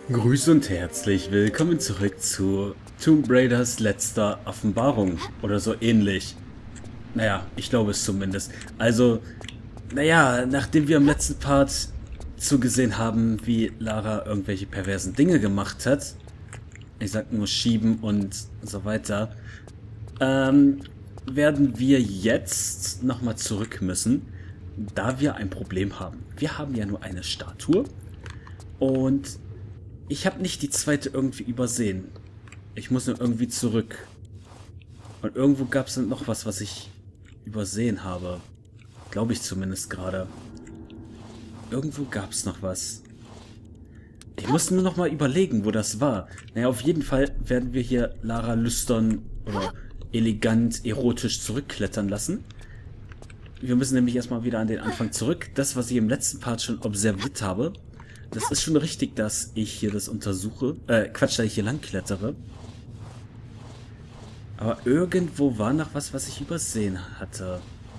Grüß und herzlich willkommen zurück zu Tomb Raiders letzter Offenbarung oder so ähnlich. Naja, ich glaube es zumindest. Also, naja, nachdem wir im letzten Part zugesehen haben, wie Lara irgendwelche perversen Dinge gemacht hat, ich sag nur schieben und so weiter, werden wir jetzt nochmal zurück müssen, da wir ein Problem haben. Wir haben ja nur eine Statue und ich habe nicht die zweite irgendwie übersehen. Ich muss nur irgendwie zurück. Und irgendwo gab es noch was ich übersehen habe. Glaube ich zumindest gerade. Irgendwo gab es noch was. Ich muss nur noch mal überlegen, wo das war. Naja, auf jeden Fall werden wir hier Lara lüstern oder elegant, erotisch zurückklettern lassen. Wir müssen nämlich erstmal wieder an den Anfang zurück. Das, was ich im letzten Part schon observiert habe, das ist schon richtig, dass ich hier das untersuche. Quatsch, dass ich hier lang klettere. Aber irgendwo war noch was ich übersehen hatte.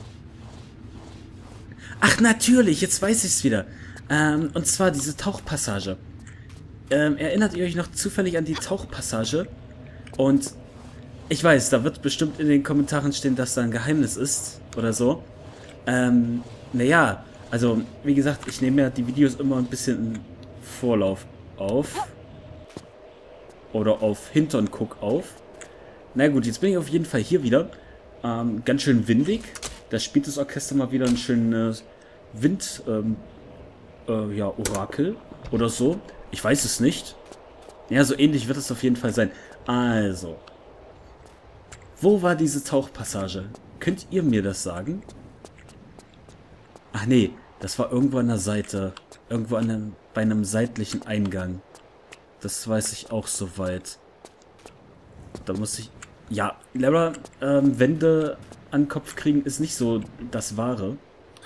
Ach, natürlich, jetzt weiß ich es wieder. Und zwar diese Tauchpassage. Erinnert ihr euch noch zufällig an die Tauchpassage? Und ich weiß, da wird bestimmt in den Kommentaren stehen, dass da ein Geheimnis ist oder so. Naja, also wie gesagt, ich nehme ja die Videos immer ein bisschen im Vorlauf auf. Oder auf Hintern guck auf. Na gut, jetzt bin ich auf jeden Fall hier wieder. Ganz schön windig. Da spielt das Orchester mal wieder ein schönes Wind, ja, Orakel oder so. Ich weiß es nicht. Ja, so ähnlich wird es auf jeden Fall sein. Also. Wo war diese Tauchpassage? Könnt ihr mir das sagen? Ach nee, das war irgendwo an der Seite. Irgendwo bei einem seitlichen Eingang. Das weiß ich auch soweit. Da muss ich... Ja, Lara, Wände an den Kopf kriegen ist nicht so das Wahre.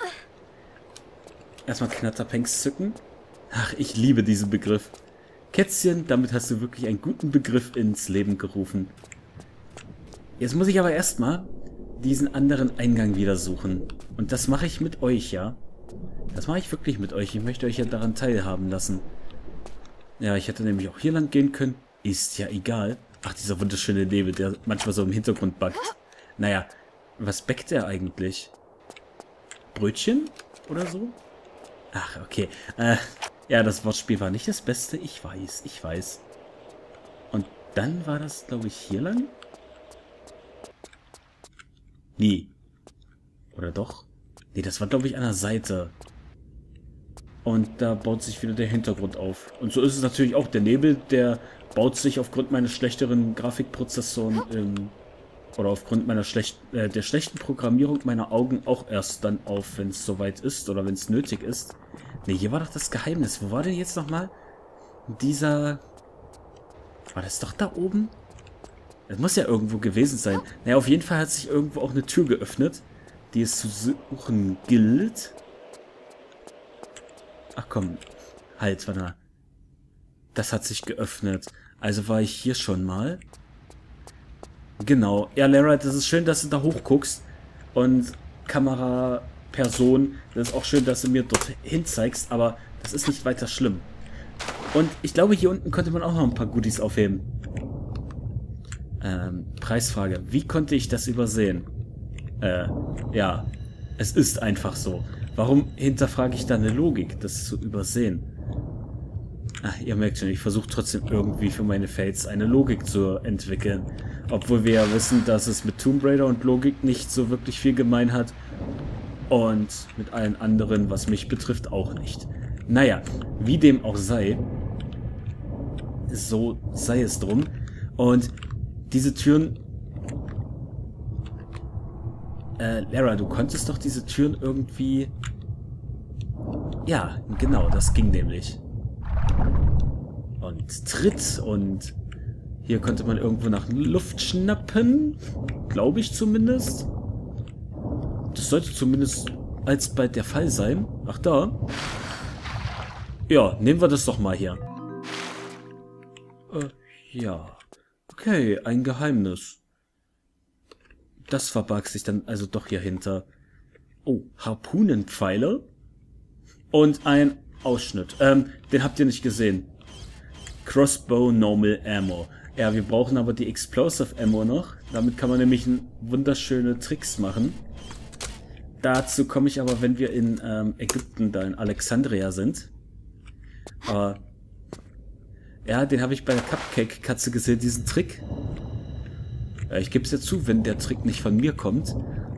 Erstmal Knatterpanks zücken. Ach, ich liebe diesen Begriff. Kätzchen, damit hast du wirklich einen guten Begriff ins Leben gerufen. Jetzt muss ich aber erstmal diesen anderen Eingang wieder suchen. Und das mache ich mit euch, ja? Das mache ich wirklich mit euch. Ich möchte euch ja daran teilhaben lassen. Ja, ich hätte nämlich auch hier lang gehen können. Ist ja egal. Ach, dieser wunderschöne Nebel, der manchmal so im Hintergrund backt. Naja, was backt er eigentlich? Brötchen? Oder so? Ach, okay. Ja, das Wortspiel war nicht das Beste. Ich weiß, ich weiß. Und dann war das, glaube ich, hier lang? Nee. Oder doch? Nee, das war, glaube ich, an der Seite. Und da baut sich wieder der Hintergrund auf. Und so ist es natürlich auch. Der Nebel, der baut sich aufgrund meines schlechteren Grafikprozessoren oder aufgrund meiner der schlechten Programmierung meiner Augen auch erst dann auf, wenn es soweit ist oder wenn es nötig ist. Ne, hier war doch das Geheimnis. Wo war denn jetzt nochmal dieser... War das doch da oben? Das muss ja irgendwo gewesen sein. Naja, auf jeden Fall hat sich irgendwo auch eine Tür geöffnet, die es zu suchen gilt. Ach komm, halt, warte mal. Das hat sich geöffnet. Also war ich hier schon mal. Genau. Ja, Lara, das ist schön, dass du da hochguckst. Und Kameraperson, das ist auch schön, dass du mir dorthin zeigst, aber das ist nicht weiter schlimm. Und ich glaube, hier unten könnte man auch noch ein paar Goodies aufheben. Preisfrage. Wie konnte ich das übersehen? Ja. Es ist einfach so. Warum hinterfrage ich da eine Logik, das zu übersehen? Ach, ihr merkt schon, ich versuche trotzdem irgendwie für meine Fates eine Logik zu entwickeln. Obwohl wir ja wissen, dass es mit Tomb Raider und Logik nicht so wirklich viel gemein hat. Und mit allen anderen, was mich betrifft, auch nicht. Naja, wie dem auch sei. So sei es drum. Und diese Türen... Lara, du konntest doch diese Türen irgendwie... Ja, genau, das ging nämlich. Und Tritt und hier konnte man irgendwo nach Luft schnappen. Glaube ich zumindest. Das sollte zumindest alsbald der Fall sein. Ach da. Ja, nehmen wir das doch mal hier. Ja. Okay, ein Geheimnis. Das verbarg sich dann also doch hier hinter. Oh, Harpunenpfeile. Und ein Ausschnitt. Den habt ihr nicht gesehen. Crossbow Normal Ammo. Ja, wir brauchen aber die Explosive Ammo noch. Damit kann man nämlich wunderschöne Tricks machen. Dazu komme ich aber, wenn wir in Ägypten, da in Alexandria sind. Aber ja, den habe ich bei der Cupcake-Katze gesehen, diesen Trick. Ich gebe es ja zu, wenn der Trick nicht von mir kommt.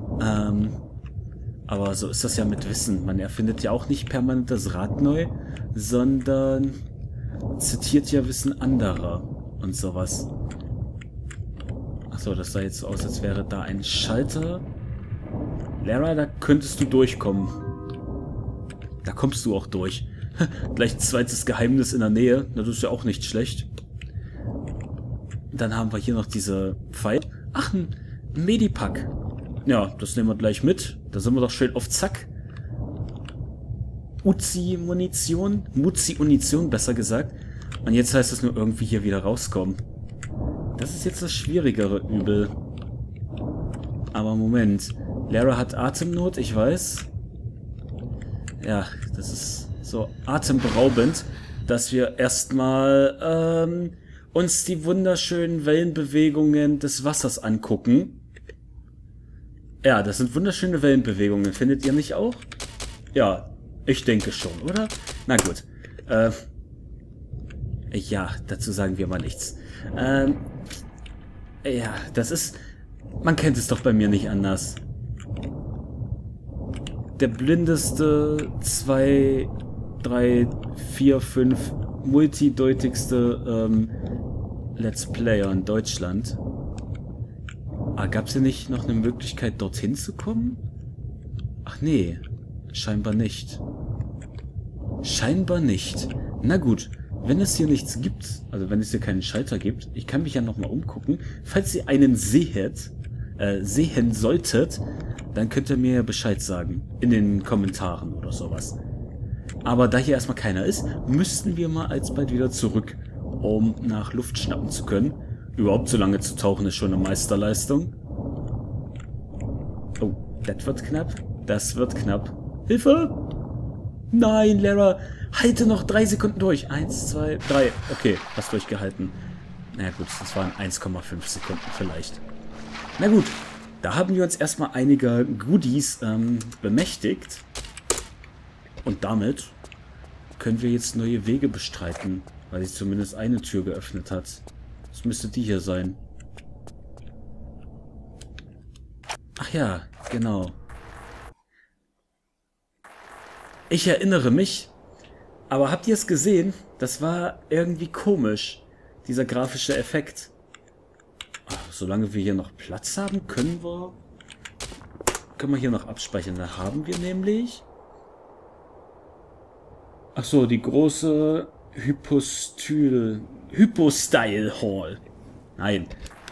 Aber so ist das ja mit Wissen. Man erfindet ja auch nicht permanent das Rad neu, sondern zitiert ja Wissen anderer und sowas. Achso, das sah jetzt so aus, als wäre da ein Schalter. Lara, da könntest du durchkommen. Da kommst du auch durch. Gleich ein zweites Geheimnis in der Nähe. Das ist ja auch nicht schlecht. Dann haben wir hier noch diese Pfeil. Ach, ein Medipack. Ja, das nehmen wir gleich mit. Da sind wir doch schön auf Zack. Uzi-Munition. Muzi-Munition, besser gesagt. Und jetzt heißt es nur irgendwie hier wieder rauskommen. Das ist jetzt das schwierigere Übel. Aber Moment. Lara hat Atemnot, ich weiß. Ja, das ist so atemberaubend, dass wir erstmal uns die wunderschönen Wellenbewegungen des Wassers angucken. Ja, das sind wunderschöne Wellenbewegungen. Findet ihr nicht auch? Ja, ich denke schon, oder? Na gut. Ja, dazu sagen wir mal nichts. Ja, das ist... Man kennt es doch bei mir nicht anders. Der blindeste 2, 3, 4, 5 multideutigste Let's Player in Deutschland. Ah, gab es hier nicht noch eine Möglichkeit, dorthin zu kommen? Ach nee, scheinbar nicht. Scheinbar nicht. Na gut, wenn es hier nichts gibt, also wenn es hier keinen Schalter gibt, ich kann mich ja nochmal umgucken. Falls ihr einen sehen solltet, dann könnt ihr mir ja Bescheid sagen. In den Kommentaren oder sowas. Aber da hier erstmal keiner ist, müssten wir mal alsbald wieder zurück, um nach Luft schnappen zu können. Überhaupt so lange zu tauchen ist schon eine Meisterleistung. Oh, das wird knapp. Das wird knapp. Hilfe! Nein, Lara, halte noch 3 Sekunden durch. 1, 2, 3. Okay, hast durchgehalten. Na gut, das waren 1,5 Sekunden vielleicht. Na gut, da haben wir uns erstmal einiger Goodies bemächtigt. Und damit können wir jetzt neue Wege bestreiten, weil sich zumindest eine Tür geöffnet hat. Das müsste die hier sein. Ach ja, genau. Ich erinnere mich, aber habt ihr es gesehen? Das war irgendwie komisch, dieser grafische Effekt. Ach, solange wir hier noch Platz haben, können wir hier noch abspeichern. Da haben wir nämlich... Ach so, die große Hypostyle Hall. Nein.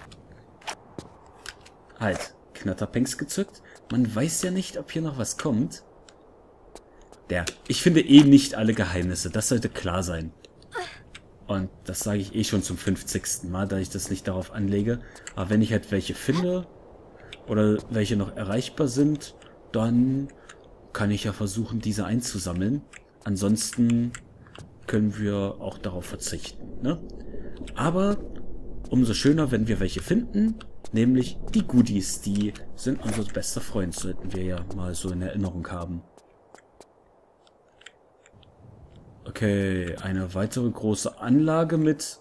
Halt, Knatterpengs gezückt. Man weiß ja nicht, ob hier noch was kommt. Ich finde eh nicht alle Geheimnisse, das sollte klar sein. Und das sage ich eh schon zum 50. Mal, da ich das nicht darauf anlege. Aber wenn ich halt welche finde, oder welche noch erreichbar sind, dann kann ich ja versuchen, diese einzusammeln. Ansonsten können wir auch darauf verzichten, ne? Aber umso schöner, wenn wir welche finden, nämlich die Goodies. Die sind unser bester Freund, sollten wir ja mal so in Erinnerung haben. Okay, eine weitere große Anlage mit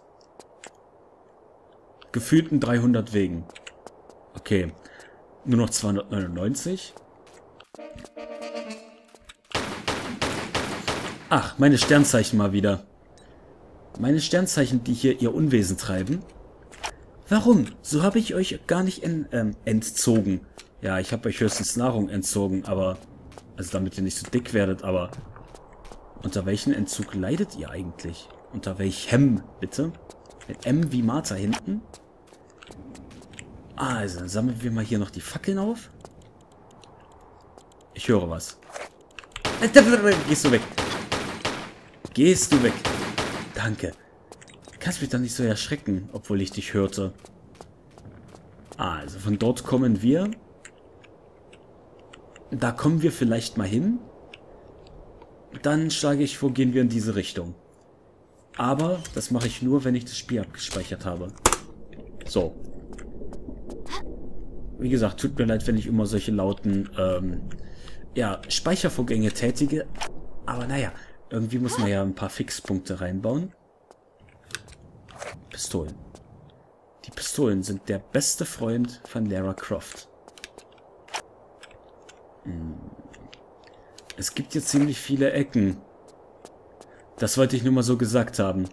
gefühlten 300 Wegen. Okay, nur noch 299. Ach, meine Sternzeichen mal wieder. Meine Sternzeichen, die hier ihr Unwesen treiben. Warum? So habe ich euch gar nicht entzogen. Ja, ich habe euch höchstens Nahrung entzogen, aber... Also damit ihr nicht so dick werdet, aber... Unter welchen Entzug leidet ihr eigentlich? Unter welchem, bitte? Mit M wie Martha hinten? Also, dann sammeln wir mal hier noch die Fackeln auf. Ich höre was. Gehst du weg. Gehst du weg. Danke. Du kannst mich doch nicht so erschrecken, obwohl ich dich hörte. Also, von dort kommen wir. Da kommen wir vielleicht mal hin. Dann schlage ich vor, gehen wir in diese Richtung. Aber das mache ich nur, wenn ich das Spiel abgespeichert habe. So. Wie gesagt, tut mir leid, wenn ich immer solche lauten, ja, Speichervorgänge tätige. Aber naja, irgendwie muss man ja ein paar Fixpunkte reinbauen. Pistolen. Die Pistolen sind der beste Freund von Lara Croft. Es gibt hier ziemlich viele Ecken. Das wollte ich nur mal so gesagt haben.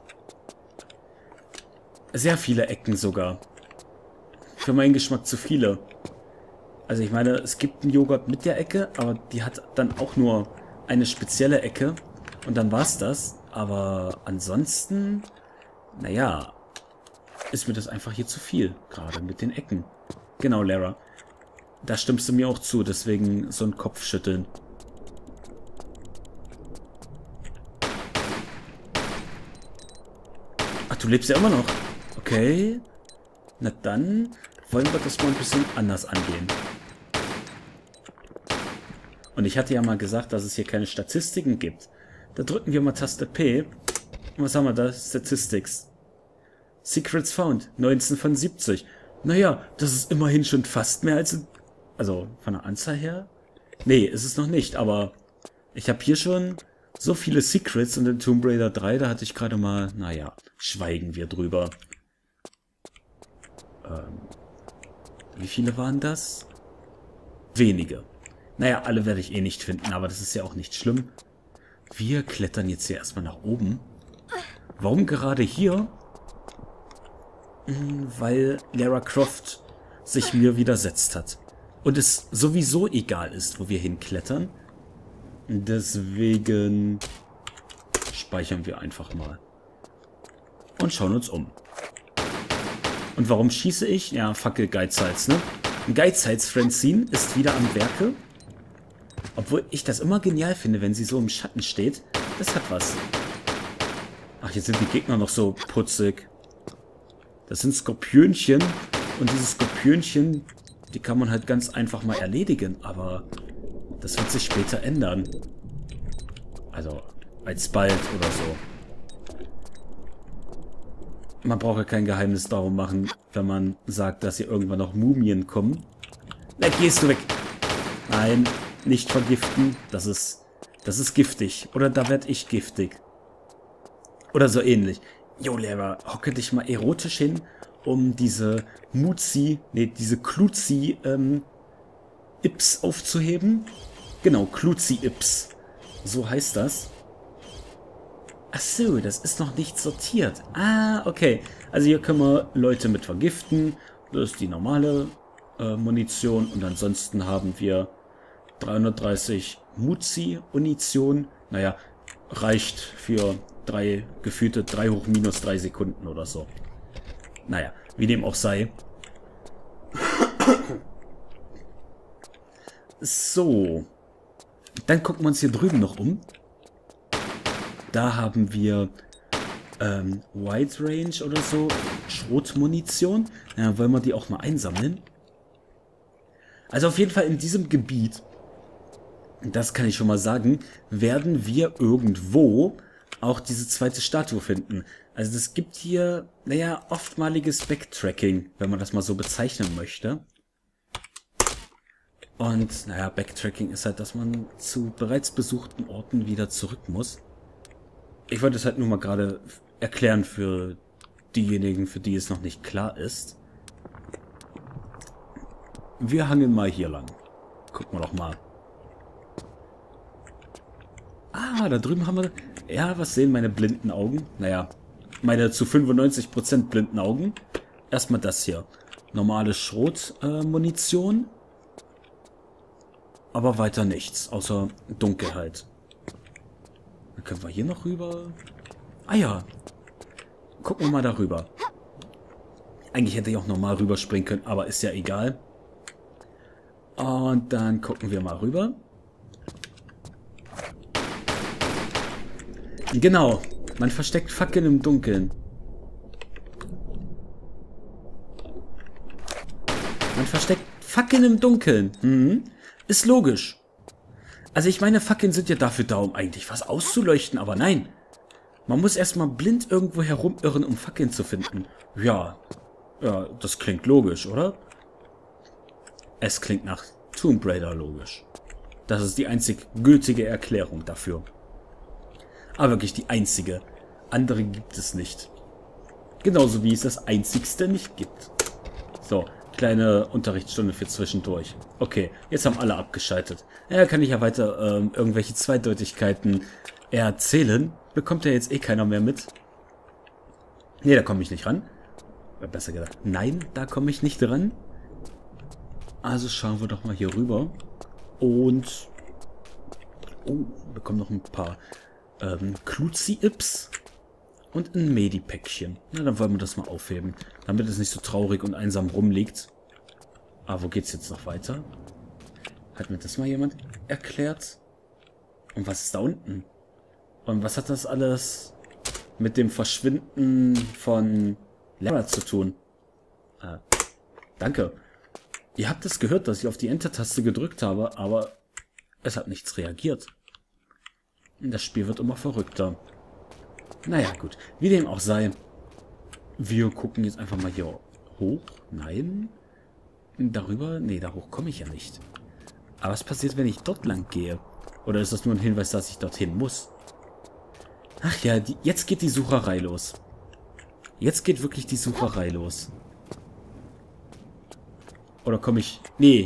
Sehr viele Ecken sogar. Für meinen Geschmack zu viele. Also ich meine, es gibt einen Joghurt mit der Ecke, aber die hat dann auch nur eine spezielle Ecke. Und dann war's das. Aber ansonsten, naja, ist mir das einfach hier zu viel. Gerade mit den Ecken. Genau, Lara. Da stimmst du mir auch zu, deswegen so ein Kopfschütteln. Ach, du lebst ja immer noch. Okay. Na dann wollen wir das mal ein bisschen anders angehen. Und ich hatte ja mal gesagt, dass es hier keine Statistiken gibt. Da drücken wir mal Taste P. Und was haben wir da? Statistics. Secrets found. 19 von 70. Naja, das ist immerhin schon fast mehr als... Also, von der Anzahl her? Nee, ist es noch nicht, aber ich habe hier schon so viele Secrets und in Tomb Raider 3, da hatte ich gerade mal... Naja, schweigen wir drüber. Wie viele waren das? Wenige. Naja, alle werde ich eh nicht finden, aber das ist ja auch nicht schlimm. Wir klettern jetzt hier erstmal nach oben. Warum gerade hier? Weil Lara Croft sich mir widersetzt hat. Und es sowieso egal ist, wo wir hinklettern. Deswegen speichern wir einfach mal. Und schauen uns um. Und warum schieße ich? Ja, Fackel Geizhals, ne? Geizhals Francine ist wieder am Werke. Obwohl ich das immer genial finde, wenn sie so im Schatten steht. Das hat was. Ach, jetzt sind die Gegner noch so putzig. Das sind Skorpionchen. Und diese Skorpionchen, die kann man halt ganz einfach mal erledigen. Aber das wird sich später ändern. Also, alsbald oder so. Man braucht ja kein Geheimnis darum machen, wenn man sagt, dass hier irgendwann noch Mumien kommen. Na, gehst du weg. Nein, nicht vergiften. Das ist giftig. Oder da werd ich giftig. Oder so ähnlich. Jo, Lara, hocke dich mal erotisch hin, um diese diese Kluzi-Ips aufzuheben. Genau, Kluzi-Ips. So heißt das. Ach so, das ist noch nicht sortiert. Ah, okay. Also hier können wir Leute mit vergiften. Das ist die normale Munition. Und ansonsten haben wir 330 Muzi-Munition. Naja, reicht für gefühlte 3 hoch minus 3 Sekunden oder so. Naja, wie dem auch sei. So. Dann gucken wir uns hier drüben noch um. Da haben wir Wide Range oder so, Schrotmunition. Ja, wollen wir die auch mal einsammeln? Also auf jeden Fall in diesem Gebiet, das kann ich schon mal sagen, werden wir irgendwo auch diese zweite Statue finden. Also es gibt hier, naja, oftmaliges Backtracking, wenn man das mal so bezeichnen möchte. Und, naja, Backtracking ist halt, dass man zu bereits besuchten Orten wieder zurück muss. Ich wollte es halt nur mal gerade erklären für diejenigen, für die es noch nicht klar ist. Wir hangeln mal hier lang. Gucken wir doch mal. Ah, da drüben haben wir... Ja, was sehen meine blinden Augen? Naja, meine zu 95% blinden Augen. Erstmal das hier. Normale Schrotmunition. Aber weiter nichts, außer Dunkelheit. Dann können wir hier noch rüber. Ah ja. Gucken wir mal darüber. Eigentlich hätte ich auch normal rüberspringen können, aber ist ja egal. Und dann gucken wir mal rüber. Genau. Man versteckt Fackeln im Dunkeln. Man versteckt Fackeln im Dunkeln. Mhm. Ist logisch. Also ich meine, Fackeln sind ja dafür da, um eigentlich was auszuleuchten, aber nein. Man muss erstmal blind irgendwo herumirren, um Fackeln zu finden. Ja, ja, das klingt logisch, oder? Es klingt nach Tomb Raider logisch. Das ist die einzig gültige Erklärung dafür. Aber wirklich die einzige. Andere gibt es nicht. Genauso wie es das einzigste nicht gibt. So, kleine Unterrichtsstunde für zwischendurch. Okay, jetzt haben alle abgeschaltet. Ja, kann ich ja weiter irgendwelche Zweideutigkeiten erzählen. Bekommt ja jetzt eh keiner mehr mit. Nee, da komme ich nicht ran. Besser gesagt, nein, da komme ich nicht ran. Also schauen wir doch mal hier rüber. Und... oh, wir bekommen noch ein paar Kluzi-Ips. Und ein Medi-Päckchen. Na, dann wollen wir das mal aufheben. Damit es nicht so traurig und einsam rumliegt. Aber wo geht's jetzt noch weiter? Hat mir das mal jemand erklärt? Und was ist da unten? Und was hat das alles mit dem Verschwinden von Lara zu tun? Danke. Ihr habt es gehört, dass ich auf die Enter-Taste gedrückt habe, aber es hat nichts reagiert. Das Spiel wird immer verrückter. Naja, gut. Wie dem auch sei. Wir gucken jetzt einfach mal hier hoch. Nein. Darüber? Nee, da hoch komme ich ja nicht. Aber was passiert, wenn ich dort lang gehe? Oder ist das nur ein Hinweis, dass ich dorthin muss? Ach ja, jetzt geht die Sucherei los. Jetzt geht wirklich die Sucherei los. Oder komme ich... Nee.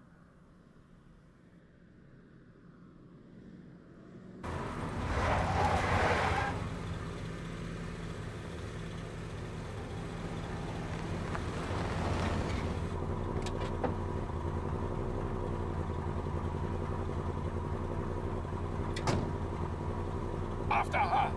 After her!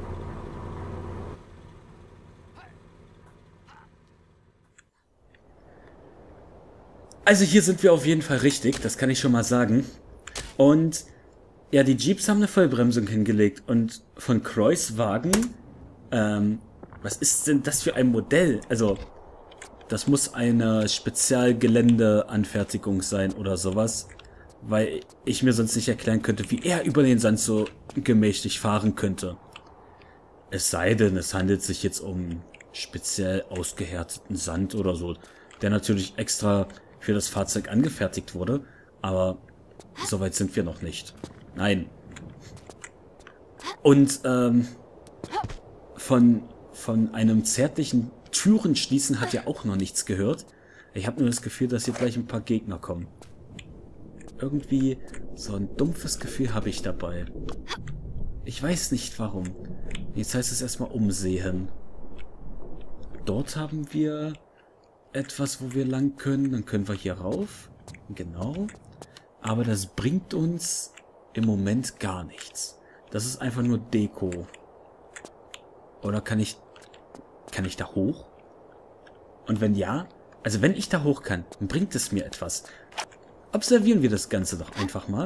Also hier sind wir auf jeden Fall richtig, das kann ich schon mal sagen. Und ja, die Jeeps haben eine Vollbremsung hingelegt. Und von Croix Wagen, was ist denn das für ein Modell? Also, das muss eine Spezialgeländeanfertigung sein oder sowas. Weil ich mir sonst nicht erklären könnte, wie er über den Sand so gemächlich fahren könnte. Es sei denn, es handelt sich jetzt um speziell ausgehärteten Sand oder so, der natürlich extra für das Fahrzeug angefertigt wurde, aber soweit sind wir noch nicht. Nein. Und von einem zärtlichen Türenschließen hat ja auch noch nichts gehört. Ich habe nur das Gefühl, dass hier gleich ein paar Gegner kommen. Irgendwie so ein dumpfes Gefühl habe ich dabei. Ich weiß nicht warum. Jetzt heißt es erstmal umsehen. Dort haben wir etwas, wo wir lang können. Dann können wir hier rauf. Genau. Aber das bringt uns im Moment gar nichts. Das ist einfach nur Deko. Oder kann ich da hoch? Und wenn ja, also wenn ich da hoch kann, dann bringt es mir etwas. Observieren wir das Ganze doch einfach mal.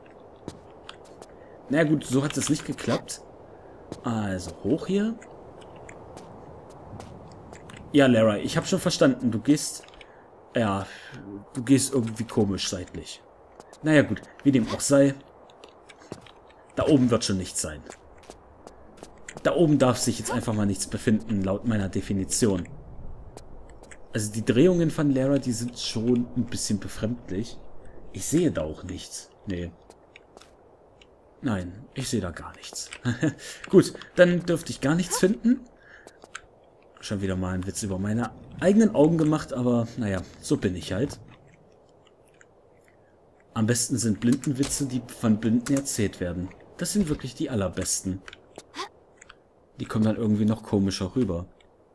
Na naja, gut, so hat es nicht geklappt. Also hoch hier. Ja, Lara, ich habe schon verstanden. Du gehst... ja, du gehst irgendwie komisch seitlich. Naja gut, wie dem auch sei. Da oben wird schon nichts sein. Da oben darf sich jetzt einfach mal nichts befinden, laut meiner Definition. Also die Drehungen von Lara, die sind schon ein bisschen befremdlich. Ich sehe da auch nichts. Nee. Nein, ich sehe da gar nichts. Gut, dann dürfte ich gar nichts finden. Schon wieder mal ein Witz über meine eigenen Augen gemacht, aber naja, so bin ich halt. Am besten sind Blindenwitze, die von Blinden erzählt werden. Das sind wirklich die allerbesten. Die kommen dann irgendwie noch komischer rüber.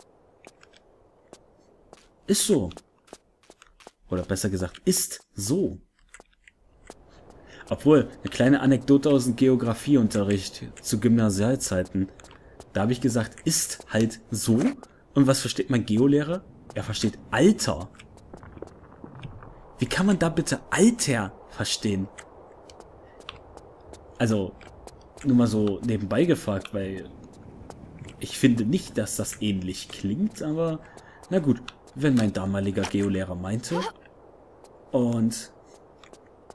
Ist so. Oder besser gesagt, ist so. Obwohl, eine kleine Anekdote aus dem Geografieunterricht zu Gymnasialzeiten. Da habe ich gesagt, ist halt so. Und was versteht mein Geolehrer? Er versteht Alter. Wie kann man da bitte Alter verstehen? Also, nur mal so nebenbei gefragt, weil ich finde nicht, dass das ähnlich klingt, aber na gut, wenn mein damaliger Geolehrer meinte und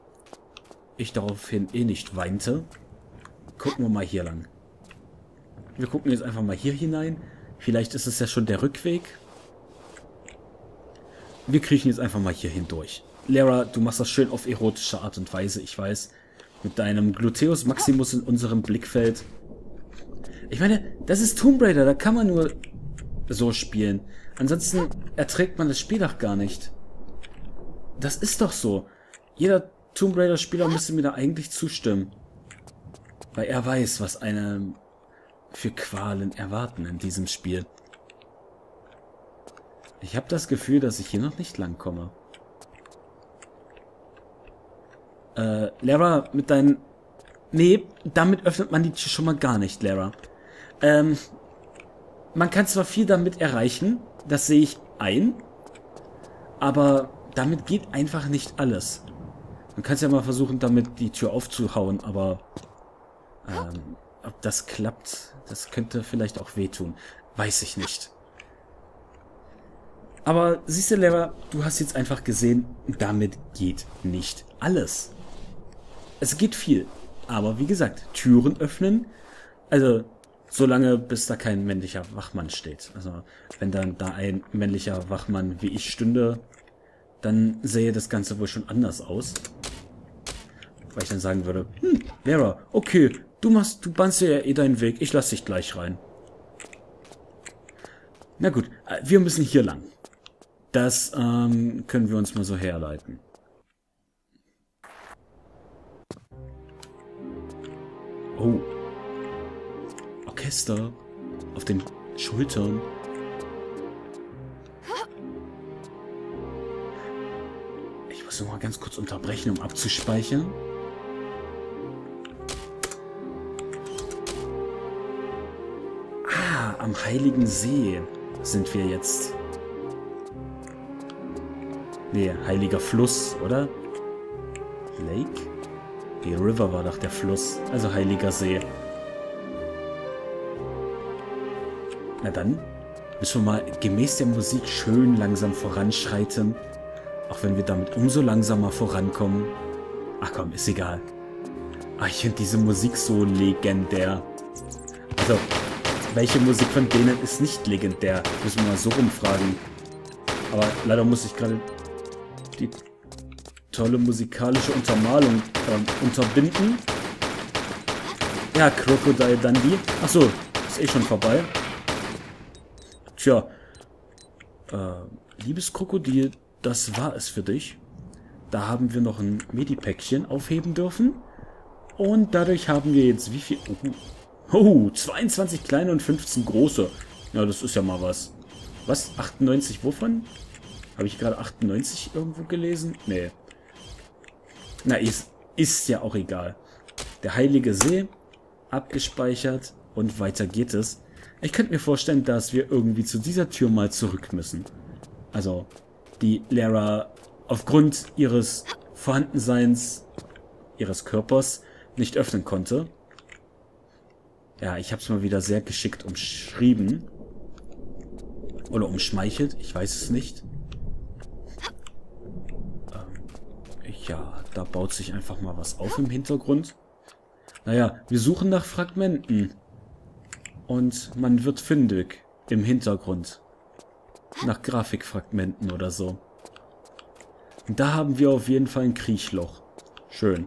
ich daraufhin eh nicht weinte, gucken wir mal hier lang. Wir gucken jetzt einfach mal hier hinein. Vielleicht ist es ja schon der Rückweg. Wir kriechen jetzt einfach mal hier hindurch. Lara, du machst das schön auf erotische Art und Weise, ich weiß. Mit deinem Gluteus Maximus in unserem Blickfeld. Ich meine, das ist Tomb Raider, da kann man nur so spielen. Ansonsten erträgt man das Spiel doch gar nicht. Das ist doch so. Jeder Tomb Raider Spieler müsste mir da eigentlich zustimmen. Weil er weiß, was eine für Qualen erwarten in diesem Spiel. Ich habe das Gefühl, dass ich hier noch nicht lang komme. Lara, mit deinen... Nee, damit öffnet man die Tür schon mal gar nicht, Lara. Man kann zwar viel damit erreichen, das sehe ich ein, aber damit geht einfach nicht alles. Man kann es ja mal versuchen, damit die Tür aufzuhauen, aber ob das klappt, das könnte vielleicht auch wehtun. Weiß ich nicht. Aber siehst du, Lara, du hast jetzt einfach gesehen, damit geht nicht alles. Es geht viel, aber wie gesagt, Türen öffnen, also solange bis da kein männlicher Wachmann steht. Also wenn dann da ein männlicher Wachmann wie ich stünde, dann sähe das Ganze wohl schon anders aus. Weil ich dann sagen würde, Lara, okay, du bahnst dir ja eh deinen Weg, ich lass dich gleich rein. Na gut, wir müssen hier lang. Das können wir uns mal so herleiten. Oh. Orchester auf den Schultern. Ich muss noch mal ganz kurz unterbrechen, um abzuspeichern. Ah, am Heiligen See sind wir jetzt. Nee, Heiliger Fluss, oder? Lake? Die River war doch der Fluss, also Heiliger See. Na dann müssen wir mal gemäß der Musik schön langsam voranschreiten. Auch wenn wir damit umso langsamer vorankommen. Ach komm, ist egal. Ach, ich finde diese Musik so legendär. Also, welche Musik von denen ist nicht legendär? Müssen wir mal so rumfragen. Aber leider muss ich gerade die tolle musikalische Untermalung unterbinden. Ja, Crocodile Dundee. Achso, ist eh schon vorbei. Tja, liebes Krokodil, das war es für dich. Da haben wir noch ein Medipäckchen aufheben dürfen. Und dadurch haben wir jetzt wie viel... Oh, 22 kleine und 15 große. Ja, das ist ja mal was. Was? 98 wovon? Habe ich gerade 98 irgendwo gelesen? Nee. Na, ist ja auch egal. Der Heilige See, abgespeichert und weiter geht es. Ich könnte mir vorstellen, dass wir irgendwie zu dieser Tür mal zurück müssen. Also, die Lara aufgrund ihres Vorhandenseins, ihres Körpers, nicht öffnen konnte. Ja, ich habe es mal wieder sehr geschickt umschrieben. Oder umschmeichelt, ich weiß es nicht. Ja, da baut sich einfach mal was auf im Hintergrund. Naja, wir suchen nach Fragmenten. Und man wird fündig im Hintergrund. Nach Grafikfragmenten oder so. Und da haben wir auf jeden Fall ein Kriechloch. Schön.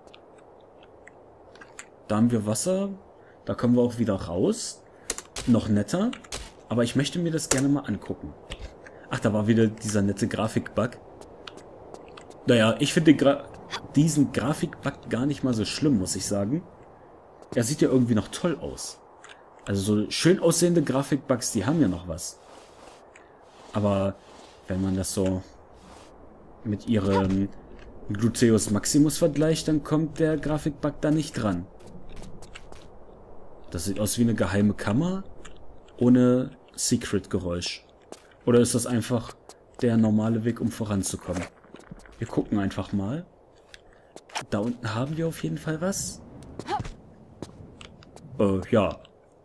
Da haben wir Wasser. Da kommen wir auch wieder raus. Noch netter. Aber ich möchte mir das gerne mal angucken. Ach, da war wieder dieser nette Grafikbug. Naja, ich finde diesen Grafikbug gar nicht mal so schlimm, muss ich sagen. Er sieht ja irgendwie noch toll aus. Also so schön aussehende Grafikbugs, die haben ja noch was. Aber wenn man das so mit ihrem Gluteus Maximus vergleicht, dann kommt der Grafikbug da nicht dran. Das sieht aus wie eine geheime Kammer ohne Secret-Geräusch. Oder ist das einfach der normale Weg, um voranzukommen? Wir gucken einfach mal. Da unten haben wir auf jeden Fall was. Ja.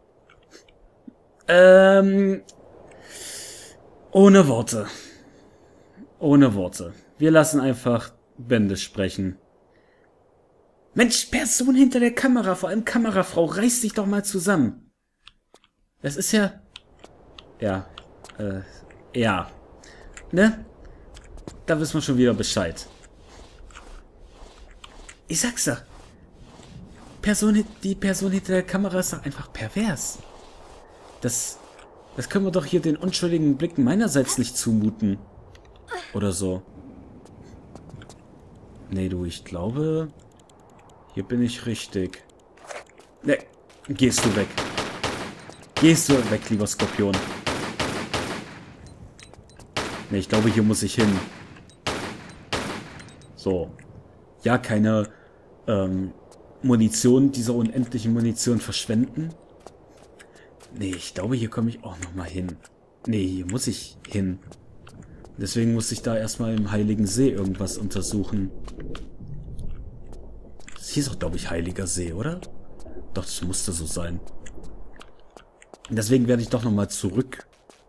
Ohne Worte. Ohne Worte. Wir lassen einfach Bände sprechen. Mensch, Person hinter der Kamera, vor allem Kamerafrau, reiß dich doch mal zusammen. Es ist ja... Ja. Ja. Ne? Da wissen wir schon wieder Bescheid. Ich sag's ja. Die Person hinter der Kamera ist doch einfach pervers. Das können wir doch hier den unschuldigen Blicken meinerseits nicht zumuten. Oder so. Nee, du, ich glaube... Hier bin ich richtig. Ne, gehst du weg. Gehst du weg, lieber Skorpion. Ne, ich glaube, hier muss ich hin. So. Ja, keine Munition, dieser unendlichen Munition verschwenden. Ne, ich glaube, hier komme ich auch nochmal hin. Ne, hier muss ich hin. Deswegen muss ich da erstmal im Heiligen See irgendwas untersuchen. Das hieß doch, glaube ich, Heiliger See, oder? Doch, das musste so sein. Und deswegen werde ich doch nochmal zurück.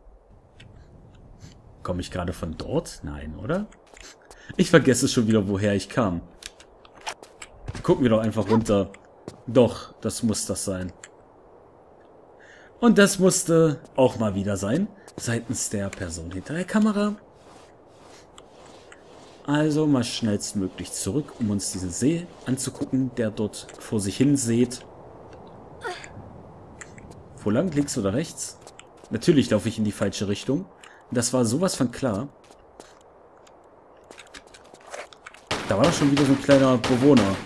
Komme ich gerade von dort? Nein, oder? Ich vergesse schon wieder, woher ich kam. Gucken wir doch einfach runter. Doch, das muss das sein. Und das musste auch mal wieder sein. Seitens der Person hinter der Kamera. Also mal schnellstmöglich zurück, um uns diesen See anzugucken, der dort vor sich hin seht. Wo lang? Links oder rechts? Natürlich laufe ich in die falsche Richtung. Das war sowas von klar. Da war doch schon wieder so ein kleiner Bewohner.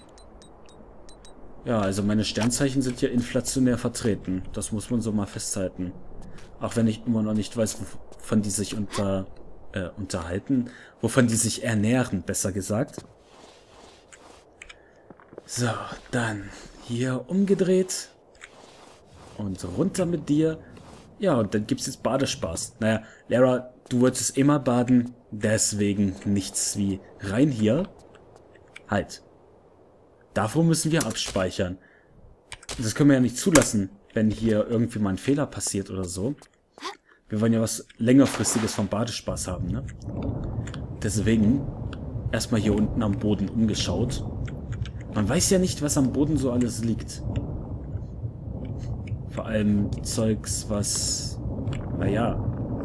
Ja, also meine Sternzeichen sind ja inflationär vertreten. Das muss man so mal festhalten. Auch wenn ich immer noch nicht weiß, wovon die sich unterhalten. Wovon die sich ernähren, besser gesagt. So, dann hier umgedreht. Und runter mit dir. Ja, und dann gibt's jetzt Badespaß. Naja, Lara, du wolltest immer baden. Deswegen nichts wie rein hier. Halt. Davor müssen wir abspeichern. Das können wir ja nicht zulassen, wenn hier irgendwie mal ein Fehler passiert oder so. Wir wollen ja was längerfristiges vom Badespaß haben, ne? Deswegen erstmal hier unten am Boden umgeschaut. Man weiß ja nicht, was am Boden so alles liegt. Vor allem Zeugs, was, naja,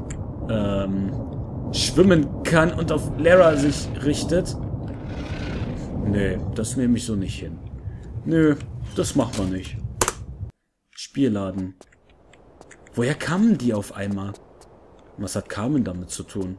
schwimmen kann und auf Lara sich richtet. Nee, das nehme ich so nicht hin. Nö, das machen wir nicht. Spielladen. Woher kamen die auf einmal? Was hat Carmen damit zu tun?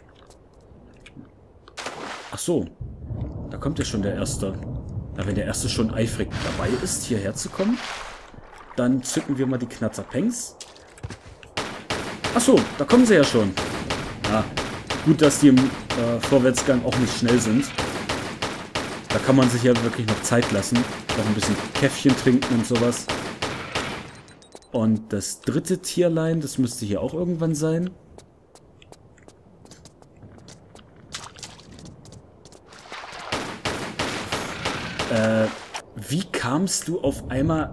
Ach so. Da kommt ja schon der Erste. Na, wenn der Erste schon eifrig dabei ist, hierher zu kommen, dann zücken wir mal die Knatterpengs. Ach so, da kommen sie ja schon. Ja, gut, dass die im Vorwärtsgang auch nicht schnell sind. Da kann man sich ja wirklich noch Zeit lassen. Noch ein bisschen Käffchen trinken und sowas. Und das dritte Tierlein, das müsste hier auch irgendwann sein. Wie kamst du auf einmal...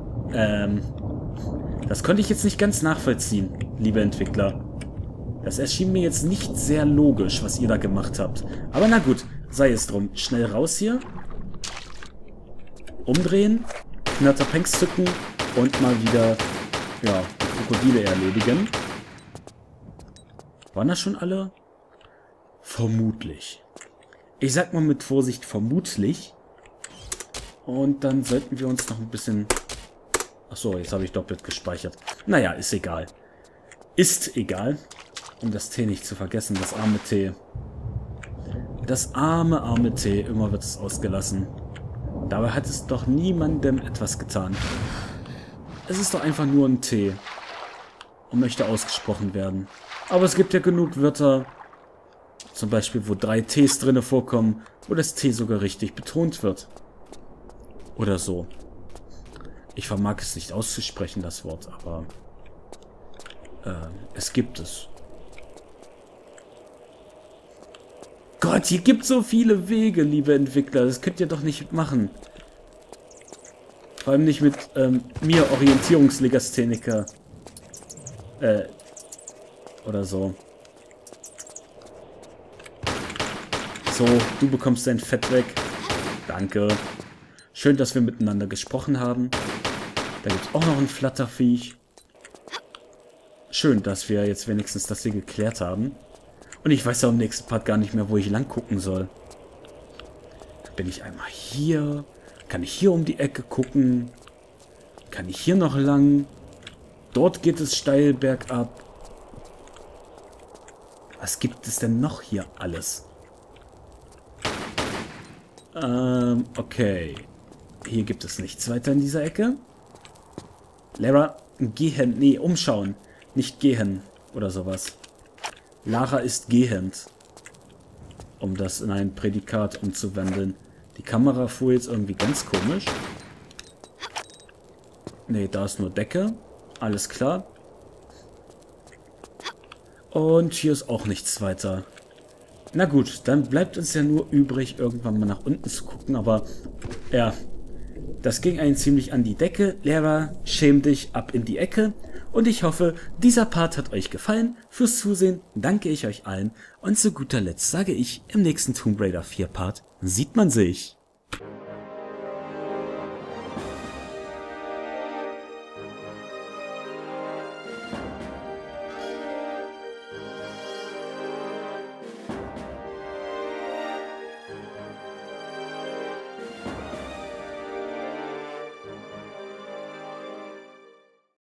das konnte ich jetzt nicht ganz nachvollziehen, liebe Entwickler. Das erschien mir jetzt nicht sehr logisch, was ihr da gemacht habt. Aber na gut, sei es drum. Schnell raus hier. Umdrehen. Knatterpengs zücken. Und mal wieder, ja, Krokodile erledigen. Waren das schon alle? Vermutlich. Ich sag mal mit Vorsicht vermutlich. Und dann sollten wir uns noch ein bisschen... Achso, jetzt habe ich doppelt gespeichert. Naja, ist egal. Ist egal. Um das T nicht zu vergessen, das arme T. Das arme T, immer wird es ausgelassen. Dabei hat es doch niemandem etwas getan. Es ist doch einfach nur ein T. Und möchte ausgesprochen werden. Aber es gibt ja genug Wörter, zum Beispiel, wo 3 Ts drinne vorkommen, wo das T sogar richtig betont wird. Oder so. Ich vermag es nicht auszusprechen, das Wort, aber es gibt es. Gott, hier gibt es so viele Wege, liebe Entwickler. Das könnt ihr doch nicht machen. Vor allem nicht mit mir, Orientierungslegastheniker. Oder so. So, du bekommst dein Fett weg. Danke. Schön, dass wir miteinander gesprochen haben. Da gibt es auch noch ein Flatterviech. schön, dass wir jetzt wenigstens das hier geklärt haben. Und ich weiß ja im nächsten Part gar nicht mehr, wo ich lang gucken soll. Bin ich einmal hier? Kann ich hier um die Ecke gucken? Kann ich hier noch lang? Dort geht es steil bergab. Was gibt es denn noch hier alles? Okay. Hier gibt es nichts weiter in dieser Ecke. Lara, gehen. Nee, umschauen. Nicht gehen oder sowas. Lara ist gehend. Um das in ein Prädikat umzuwandeln. Die Kamera fuhr jetzt irgendwie ganz komisch. Nee, da ist nur Decke. Alles klar. Und hier ist auch nichts weiter. Na gut, dann bleibt uns ja nur übrig, irgendwann mal nach unten zu gucken. Aber, ja, das ging einen ziemlich an die Decke. Lara, schäm dich, ab in die Ecke. Und ich hoffe, dieser Part hat euch gefallen. Fürs Zusehen danke ich euch allen. Und zu guter Letzt sage ich, im nächsten Tomb Raider 4 Part sieht man sich.